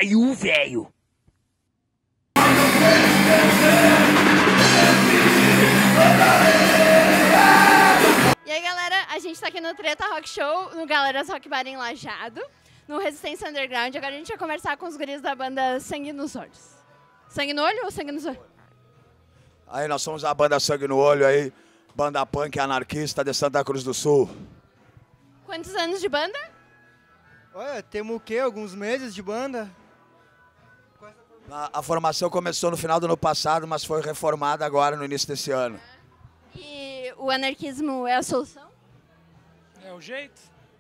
caiu, velho. E aí, galera, a gente tá aqui no Treta Rock Show, no Galeras Rock Bar em Lajeado, no Resistência Underground. Agora a gente vai conversar com os guris da banda Sangue nos Olhos. Sangue no Olho ou Sangue nos Olhos? Aí nós somos a banda Sangue no Olho aí, banda punk anarquista de Santa Cruz do Sul. Quantos anos de banda? Olha, temos o quê? Alguns meses de banda? A formação começou no final do ano passado, mas foi reformada agora no início desse ano. E o anarquismo é a solução? É o jeito.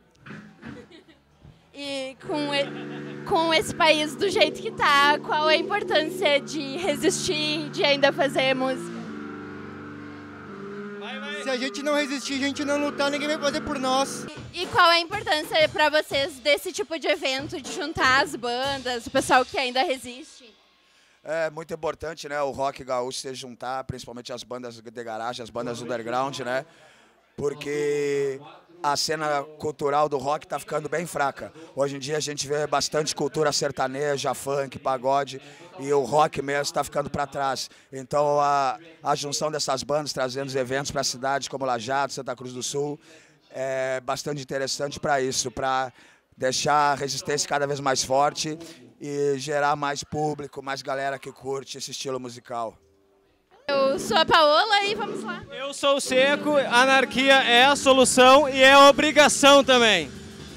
E com esse país do jeito que tá, qual a importância de resistir, de ainda fazer música? Se a gente não resistir, a gente não lutar, ninguém vai fazer por nós. E qual é a importância para vocês desse tipo de evento, de juntar as bandas, o pessoal que ainda resiste? É muito importante, né, o rock gaúcho se juntar, principalmente as bandas de garagem, as bandas underground, né? Porque a cena cultural do rock está ficando bem fraca. Hoje em dia a gente vê bastante cultura sertaneja, funk, pagode, e o rock mesmo está ficando para trás. Então a junção dessas bandas, trazendo os eventos para cidades como Lajeado, Santa Cruz do Sul, é bastante interessante para isso, para deixar a resistência cada vez mais forte e gerar mais público, mais galera que curte esse estilo musical. Eu sou a Paola e vamos lá. Eu sou o Seco, anarquia é a solução e é a obrigação também.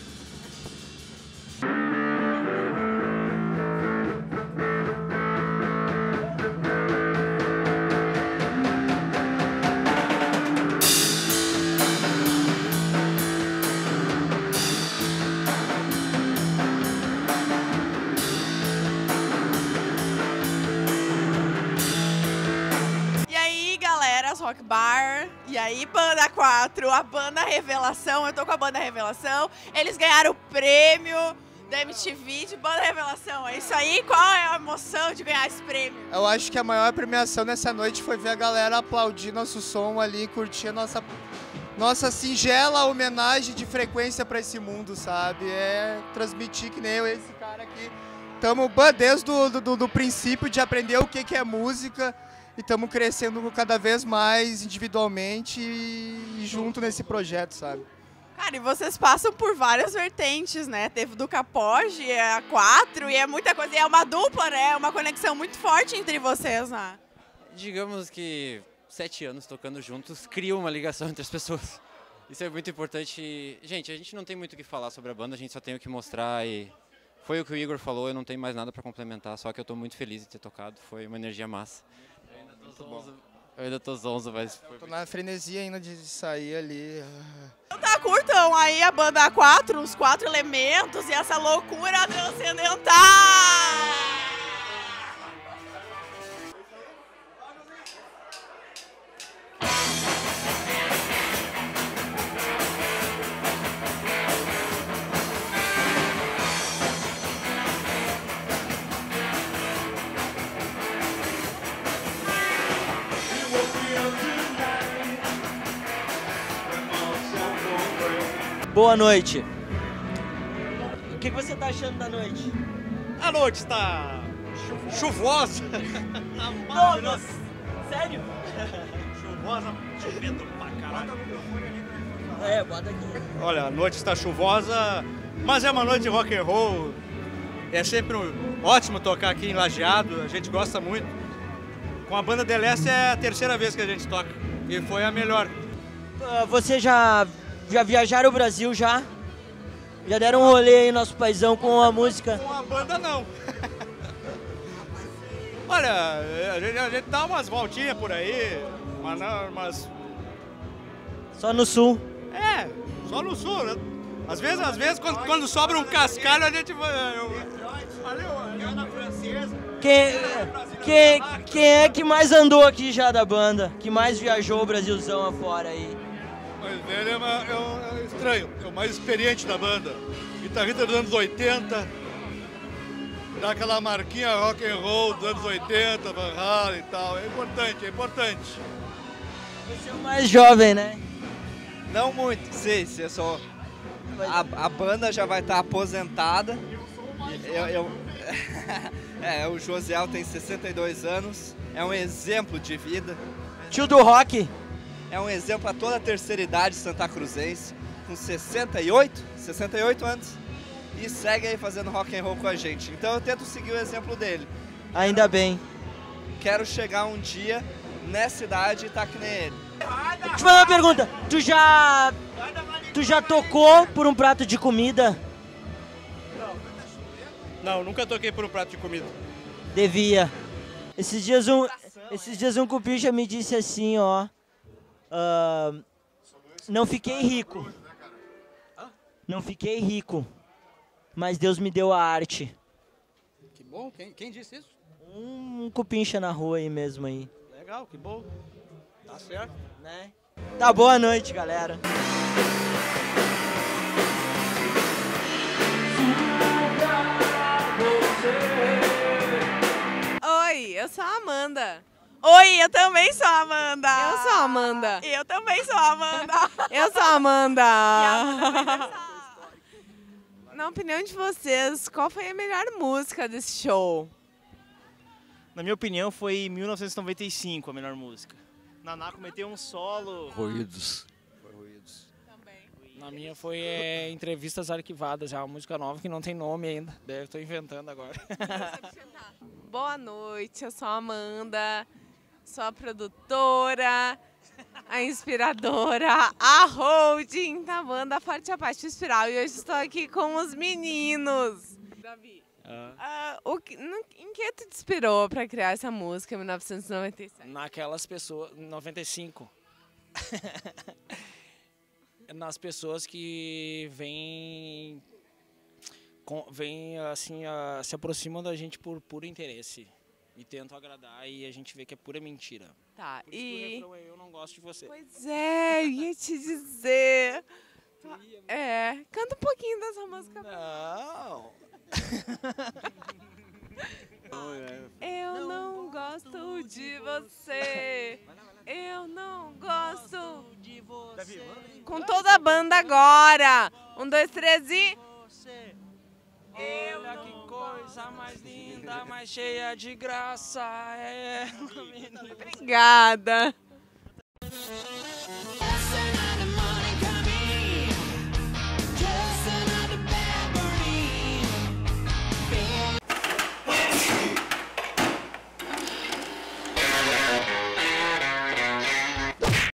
Rock Bar, e aí Banda 4, a Banda Revelação, eu tô com a Banda Revelação, eles ganharam o prêmio da MTV de Banda Revelação, é isso aí? Qual é a emoção de ganhar esse prêmio? Eu acho que a maior premiação nessa noite foi ver a galera aplaudir nosso som ali, curtir a nossa singela homenagem de frequência pra esse mundo, sabe? É transmitir que nem eu, esse cara aqui, estamos desde do princípio de aprender o que é música, e estamos crescendo cada vez mais individualmente e junto nesse projeto, sabe? Cara, e vocês passam por várias vertentes, né? Teve do Capoge, a 4, e é muita coisa. E é uma dupla, né? Uma conexão muito forte entre vocês, né? Digamos que 7 anos tocando juntos cria uma ligação entre as pessoas. Isso é muito importante. Gente, a gente não tem muito o que falar sobre a banda, a gente só tem o que mostrar e... Foi o que o Igor falou, eu não tenho mais nada para complementar, só que eu estou muito feliz de ter tocado, foi uma energia massa. Eu ainda tô zonzo, mas... Tô na frenesia ainda de sair ali. Então tá, curtam aí a Banda 4, os 4 elementos e essa loucura transcendental! Boa noite. O que você tá achando da noite? A noite está chuvosa. Nossa, sério? Chuvosa, chovendo pra caralho. É, bota aqui. Olha, a noite está chuvosa, mas é uma noite de rock and roll. É sempre ótimo tocar aqui em Lajeado, a gente gosta muito. Com a banda The Leste é a 3ª vez que a gente toca e foi a melhor. Você já viajaram o Brasil já? Já deram um rolê aí no nosso paizão com a música? Com a banda não. Olha, a gente dá umas voltinhas por aí, mas... Só no sul? É, só no sul, né? Às vezes quando sobra um cascalho a gente vai... Valeu, na francesa. Quem é que mais andou aqui já da banda? Que mais viajou o Brasilzão afora aí? Mas ele é estranho, é o mais experiente da banda. Guitarrista dos anos 80, dá aquela marquinha rock and roll dos anos 80, Van Halen e tal. É importante, é importante. Você é o mais jovem, né? Não muito, sei, a banda já vai estar aposentada. O Josiel tem 62 anos, é um exemplo de vida. Tio do rock. É um exemplo a toda a terceira idade santacruzense, com 68 anos, e segue aí fazendo rock and roll com a gente. Então eu tento seguir o exemplo dele. Ainda bem. Quero chegar um dia nessa idade e tá que nem ele. Deixa eu fazer uma pergunta. Tu já tocou por um prato de comida? Não, nunca toquei por um prato de comida. Devia. Esses dias um cupincha me disse assim, ó. Não fiquei rico. Não fiquei rico. Mas Deus me deu a arte. Que bom, quem disse isso? Um cupincha na rua aí mesmo aí. Legal, que bom. Tá certo. Né? Tá, boa noite, galera. Oi, eu sou a Amanda. Oi, eu também sou a Amanda. Eu sou a Amanda. Eu também sou a Amanda. Eu sou a Amanda. E a Amanda Na opinião de vocês, qual foi a melhor música desse show? Na minha opinião, foi 1995 a melhor música. Naná cometeu um solo... Ruídos. Na minha foi Entrevistas Arquivadas, é uma música nova que não tem nome ainda. Estou inventando agora. Boa noite, eu sou a Amanda, sou a produtora, a inspiradora, a holding da banda Forte Apache Espiral. E hoje estou aqui com os meninos. Davi, em que tu te inspirou para criar essa música em 1997? Naquelas pessoas... 95. Nas pessoas que vêm assim, se aproximam da gente por puro interesse e tentam agradar e a gente vê que é pura mentira. Tá, por isso que o refrão é eu não gosto de você. Pois é, eu ia te dizer. Canta um pouquinho dessa música. Não. Eu não gosto de você. Eu não gosto de você. Com toda a banda agora. 1, 2, 3 e... Olha que coisa mais linda, mais cheia de graça. Obrigada.